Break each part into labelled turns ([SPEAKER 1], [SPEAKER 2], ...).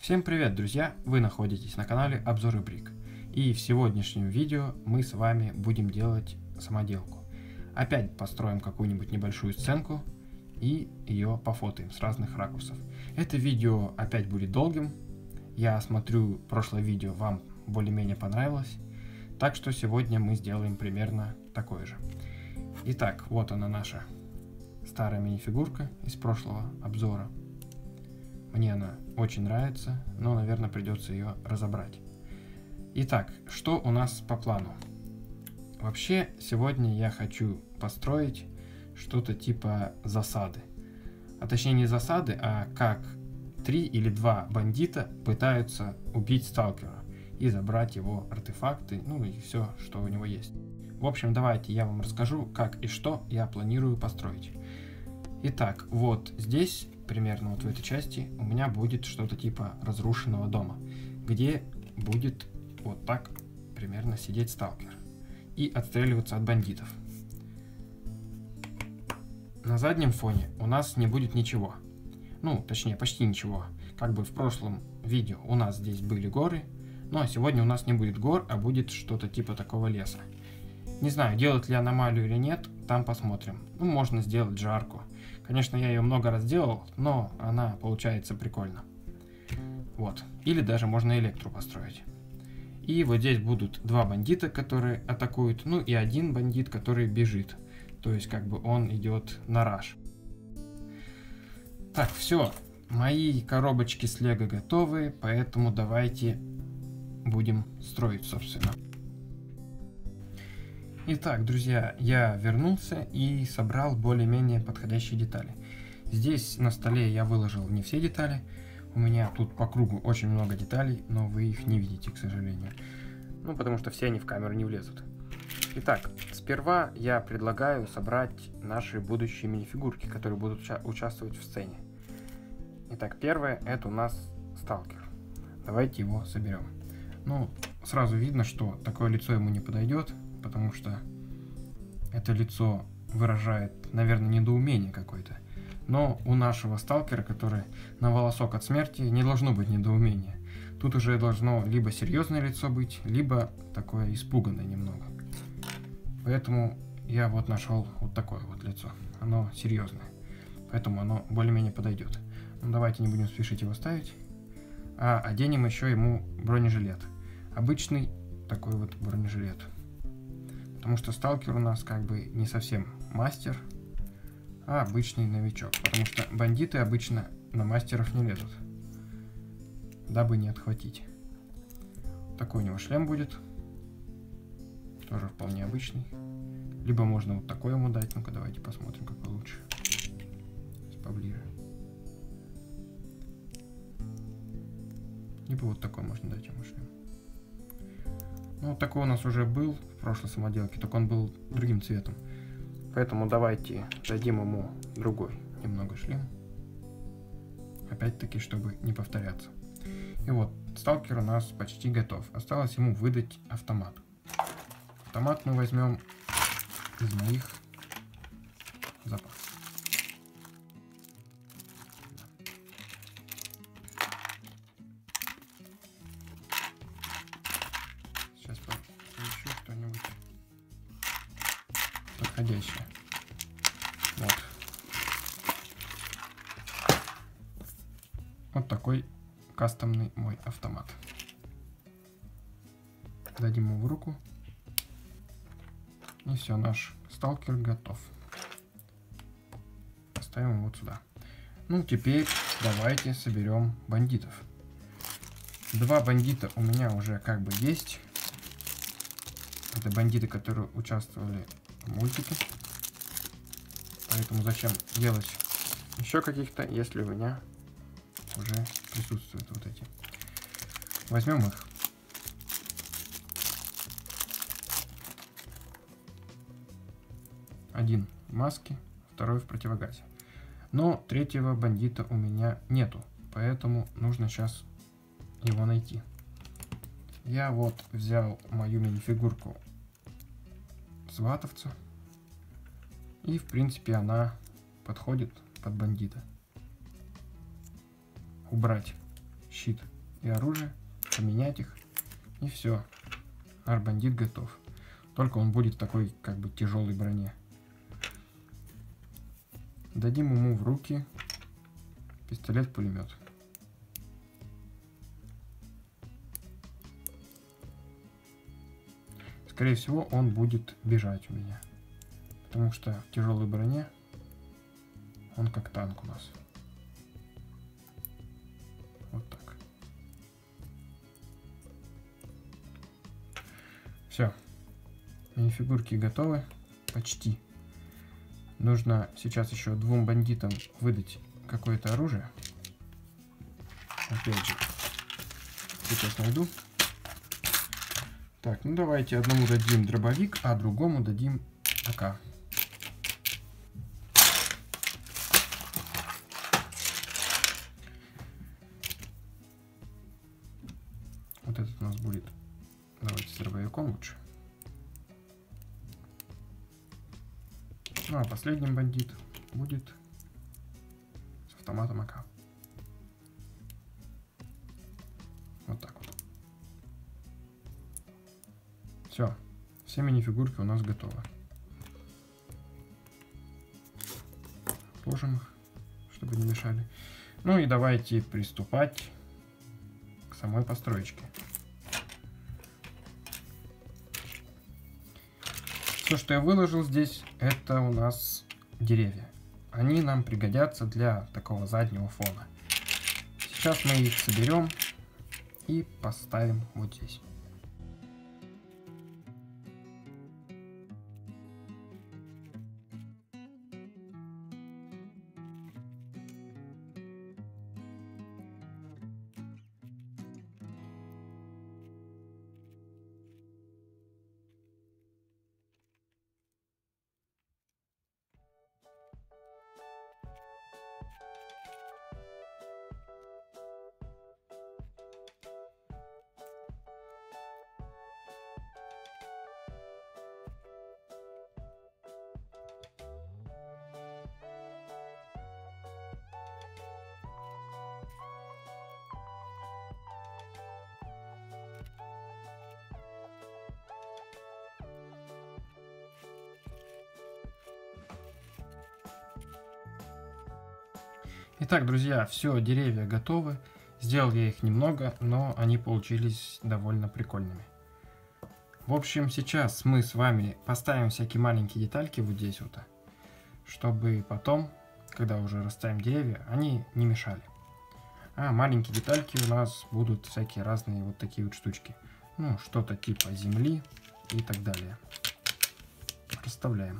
[SPEAKER 1] Всем привет, друзья! Вы находитесь на канале Обзоры Брик. И в сегодняшнем видео мы с вами будем делать самоделку. Опять построим какую-нибудь небольшую сценку и ее пофотаем с разных ракурсов. Это видео опять будет долгим. Я смотрю, прошлое видео вам более-менее понравилось. Так что сегодня мы сделаем примерно такое же. Итак, вот она наша старая мини-фигурка из прошлого обзора. Мне она очень нравится, но, наверное, придется ее разобрать. Итак, что у нас по плану? Вообще, сегодня я хочу построить что-то типа засады. А точнее не засады, а как 3 или 2 бандита пытаются убить сталкера и забрать его артефакты, ну и все, что у него есть. В общем, давайте я вам расскажу, как и что я планирую построить. Итак, вот здесь, примерно вот в этой части, у меня будет что-то типа разрушенного дома, где будет вот так примерно сидеть сталкер и отстреливаться от бандитов. На заднем фоне у нас не будет ничего. Ну, точнее, почти ничего. Как бы в прошлом видео у нас здесь были горы, ну а сегодня у нас не будет гор, а будет что-то типа такого леса. Не знаю, делать ли аномалию или нет, там посмотрим. Ну, можно сделать же арку. Конечно, я ее много раз делал, но она получается прикольно. Вот. Или даже можно электру построить. И вот здесь будут 2 бандита, которые атакуют, ну и 1 бандит, который бежит. То есть как бы он идет на раш. Так, все. Мои коробочки с лего готовы, поэтому давайте будем строить, собственно. Итак, друзья, я вернулся и собрал более-менее подходящие детали. Здесь на столе я выложил не все детали. У меня тут по кругу очень много деталей, но вы их не видите, к сожалению. Ну, потому что все они в камеру не влезут. Итак, сперва я предлагаю собрать наши будущие мини-фигурки, которые будут участвовать в сцене. Итак, первое, это у нас сталкер. Давайте его соберем. Ну, сразу видно, что такое лицо ему не подойдет, потому что это лицо выражает, наверное, недоумение какое-то. Но у нашего сталкера, который на волосок от смерти, не должно быть недоумения. Тут уже должно либо серьезное лицо быть, либо такое испуганное немного. Поэтому я вот нашел вот такое вот лицо. Оно серьезное. Поэтому оно более-менее подойдет. Ну, давайте не будем спешить его ставить. А оденем еще ему бронежилет. Обычный такой вот бронежилет. Потому что сталкер у нас как бы не совсем мастер, а обычный новичок. Потому что бандиты обычно на мастеров не лезут, дабы не отхватить. Такой у него шлем будет. Тоже вполне обычный. Либо можно вот такой ему дать. Ну-ка, давайте посмотрим, какой лучше. Поближе. Либо вот такой можно дать ему шлем. Ну, вот такой у нас уже был в прошлой самоделке, только он был другим цветом. Поэтому давайте дадим ему другой немного шлем. Опять-таки, чтобы не повторяться. И вот, сталкер у нас почти готов. Осталось ему выдать автомат. Автомат мы возьмем из моих запасов. Сейчас поищу что-нибудь подходящее. Вот. Вот такой кастомный мой автомат. Дадим ему в руку. И все, наш сталкер готов. Поставим его вот сюда. Ну, теперь давайте соберем бандитов. 2 бандита у меня уже как бы есть. Это бандиты, которые участвовали в мультике. Поэтому зачем делать еще каких-то, если у меня уже присутствуют вот эти. Возьмем их. Один в маске, второй в противогазе. Но 3-го бандита у меня нету, поэтому нужно сейчас его найти. Я вот взял мою мини-фигурку сватовца. И в принципе она подходит под бандита. Убрать щит и оружие, поменять их, и все. Наш бандит готов. Только он будет в такой, как бы, тяжелой броне. Дадим ему в руки пистолет-пулемет. Скорее всего, он будет бежать у меня. Потому что в тяжелой броне он как танк у нас. Вот так. Все. Минифигурки готовы. Почти. Нужно сейчас еще двум бандитам выдать какое-то оружие. Опять же. Сейчас найду. Так, ну давайте одному дадим дробовик, а другому дадим АК. Вот этот у нас будет. Давайте с дробовиком лучше. Ну а последним бандит будет с автоматом АК. Вот так вот. Все. Все минифигурки у нас готовы. Сложим их, чтобы не мешали. Ну и давайте приступать к самой построечке. Все, что я выложил здесь, это у нас деревья. Они нам пригодятся для такого заднего фона. Сейчас мы их соберем и поставим вот здесь. Итак, друзья, все, деревья готовы. Сделал я их немного, но они получились довольно прикольными. В общем, сейчас мы с вами поставим всякие маленькие детальки вот здесь вот, чтобы потом, когда уже расставим деревья, они не мешали. А маленькие детальки у нас будут всякие разные вот такие вот штучки. Ну, что-то типа земли и так далее. Расставляем.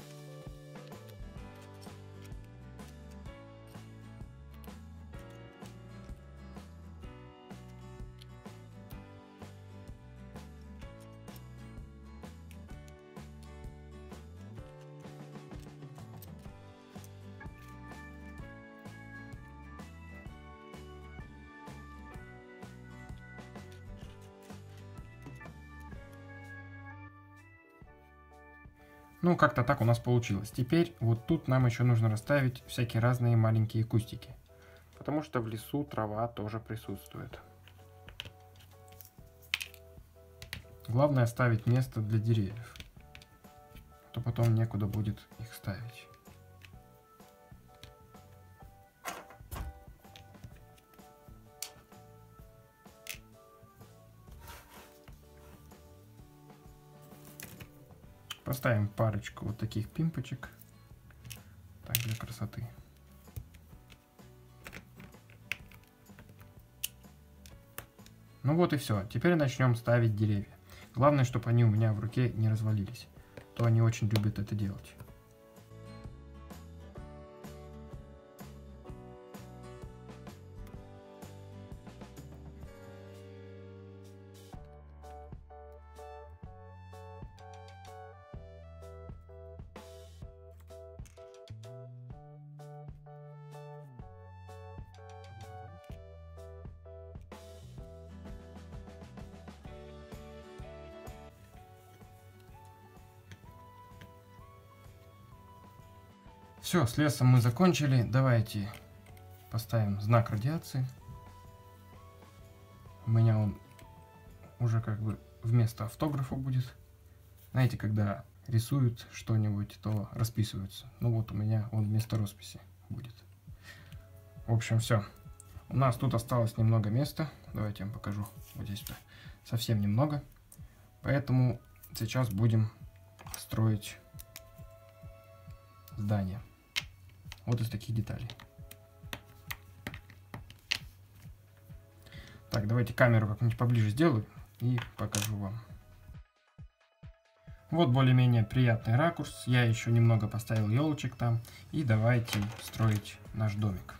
[SPEAKER 1] Ну, как-то так у нас получилось. Теперь вот тут нам еще нужно расставить всякие разные маленькие кустики. Потому что в лесу трава тоже присутствует. Главное оставить место для деревьев. А то потом некуда будет их ставить. Поставим парочку вот таких пимпочек. Так, для красоты. Ну вот и все. Теперь начнем ставить деревья. Главное, чтобы они у меня в руке не развалились. То они очень любят это делать. Все, с лесом мы закончили. Давайте поставим знак радиации. У меня он уже как бы вместо автографа будет. Знаете, когда рисуют что-нибудь, то расписываются. Ну вот у меня он вместо росписи будет. В общем, все. У нас тут осталось немного места. Давайте я вам покажу. Вот здесь совсем немного. Поэтому сейчас будем строить здание. Вот из таких деталей. Так, давайте камеру как-нибудь поближе сделаю и покажу вам. Вот более-менее приятный ракурс. Я еще немного поставил елочек там. И давайте строить наш домик.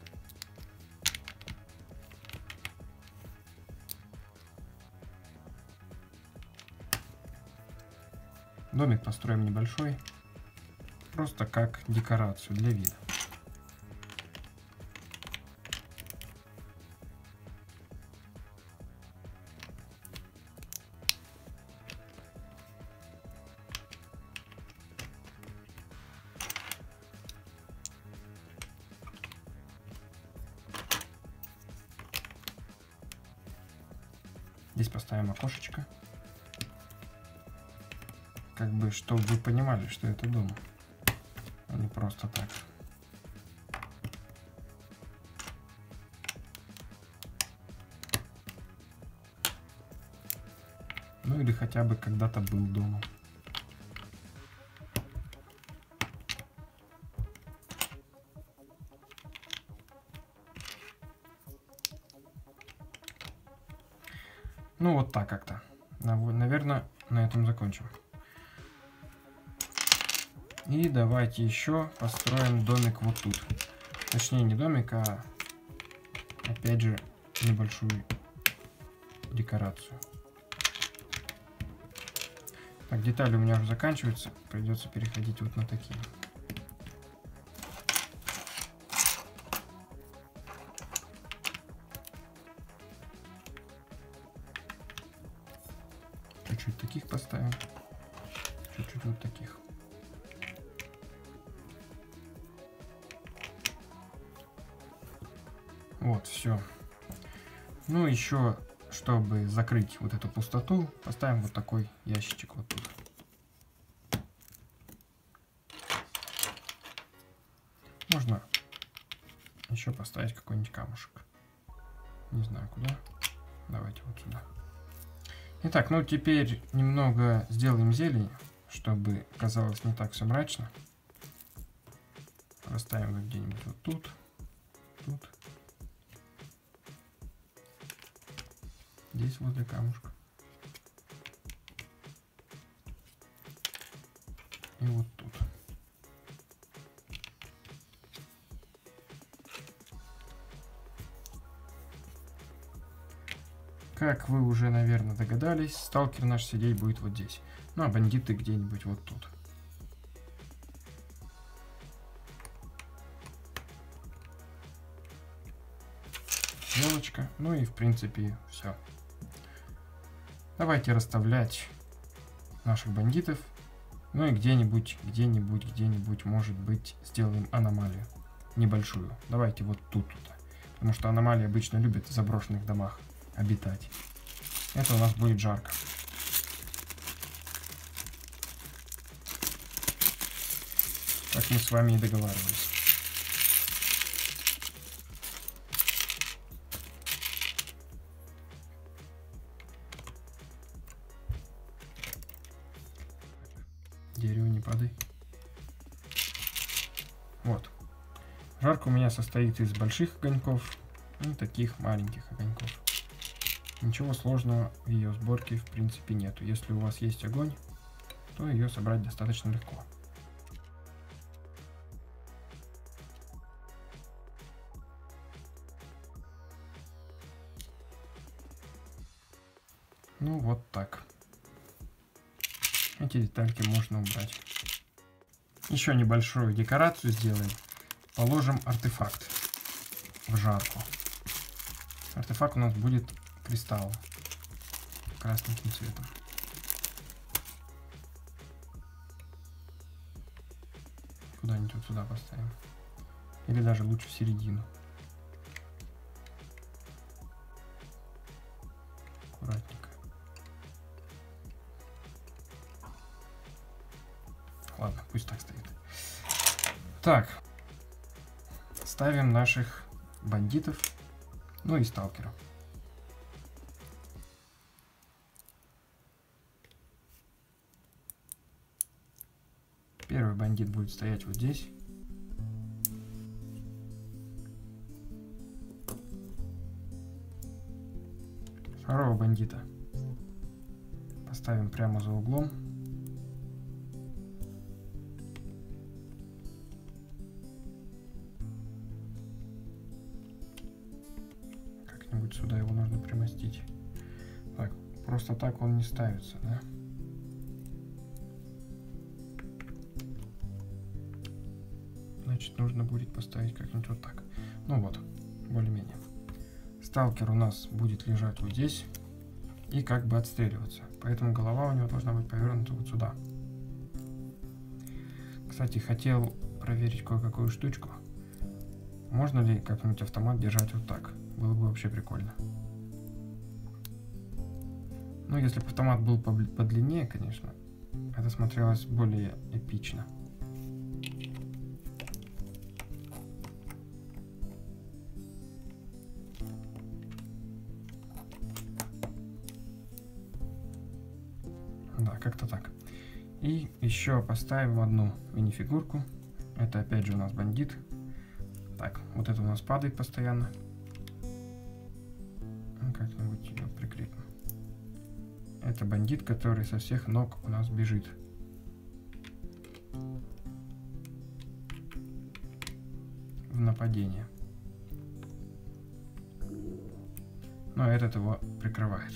[SPEAKER 1] Домик построим небольшой. Просто как декорацию для вида. Здесь поставим окошечко. Как бы, чтобы вы понимали, что это дом, а не просто так. Ну или хотя бы когда-то был домом. Ну вот так как-то. Наверное, на этом закончим. И давайте еще построим домик вот тут. Точнее, не домик, а опять же небольшую декорацию. Так, детали у меня уже заканчиваются. Придется переходить вот на такие. Чуть-чуть таких поставим. Чуть-чуть вот таких. Вот, все. Ну, еще, чтобы закрыть вот эту пустоту, поставим вот такой ящичек вот тут. Можно еще поставить какой-нибудь камушек. Не знаю куда. Давайте вот сюда. Итак, ну теперь немного сделаем зелень, чтобы казалось не так все мрачно. Расставим их где-нибудь вот тут, тут. Здесь возле камушка. И вот тут. Как вы уже, наверное, догадались, сталкер наш сидеть будет вот здесь. Ну, а бандиты где-нибудь вот тут. Елочка. Ну и, в принципе, все. Давайте расставлять наших бандитов. Ну и где-нибудь, может быть, сделаем аномалию. Небольшую. Давайте вот тут. Потому что аномалии обычно любят в заброшенных домах обитать. Это у нас будет жарко. Как мы с вами и договаривались. Дерево не падай. Вот. Жарка у меня состоит из больших огоньков и таких маленьких огоньков. Ничего сложного в ее сборке в принципе нету. Если у вас есть огонь, то ее собрать достаточно легко. Ну вот так. Эти детальки можно убрать. Еще небольшую декорацию сделаем. Положим артефакт в жарку. Артефакт у нас будет кристалл красненьким цветом. Куда-нибудь вот сюда поставим. Или даже лучше в середину. ладно, пусть так стоит. Так, ставим наших бандитов, ну и сталкеров. Первый бандит будет стоять вот здесь. Второго бандита поставим прямо за углом. Как-нибудь сюда его нужно примостить. Так, просто так он не ставится, да? Значит, нужно будет поставить как-нибудь вот так. Ну вот, более-менее. Сталкер у нас будет лежать вот здесь и как бы отстреливаться. Поэтому голова у него должна быть повернута вот сюда. Кстати, хотел проверить кое-какую штучку. Можно ли как-нибудь автомат держать вот так? Было бы вообще прикольно. Ну, если бы автомат был подлиннее, конечно, это смотрелось более эпично. Да, как-то так. И еще поставим одну мини-фигурку. Это опять же у нас бандит. Так, вот это у нас падает постоянно. Как-нибудь ее прикрепим. Это бандит, который со всех ног у нас бежит. В нападение. Но этот его прикрывает.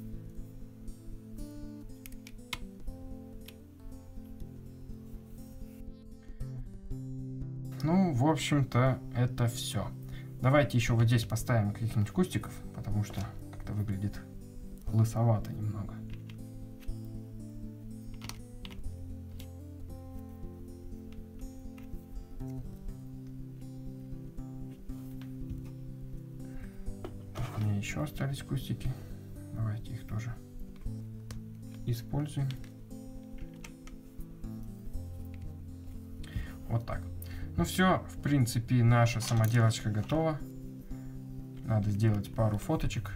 [SPEAKER 1] Ну, в общем-то, это все. Давайте еще вот здесь поставим каких-нибудь кустиков, потому что как-то выглядит лысовато немного. Так, у меня еще остались кустики. Давайте их тоже используем. Вот так. Ну все, в принципе, наша самоделочка готова. Надо сделать пару фоточек.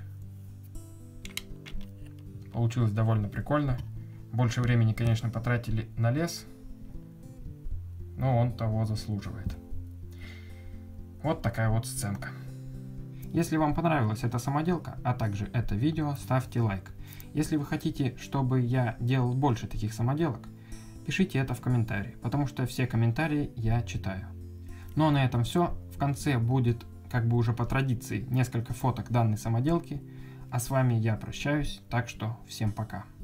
[SPEAKER 1] Получилось довольно прикольно. Больше времени, конечно, потратили на лес, но он того заслуживает. Вот такая вот сценка. Если вам понравилась эта самоделка, а также это видео, ставьте лайк. Если вы хотите, чтобы я делал больше таких самоделок, пишите это в комментарии, потому что все комментарии я читаю. Ну а на этом все. В конце будет, как бы уже по традиции, несколько фоток данной самоделки. А с вами я прощаюсь, так что всем пока.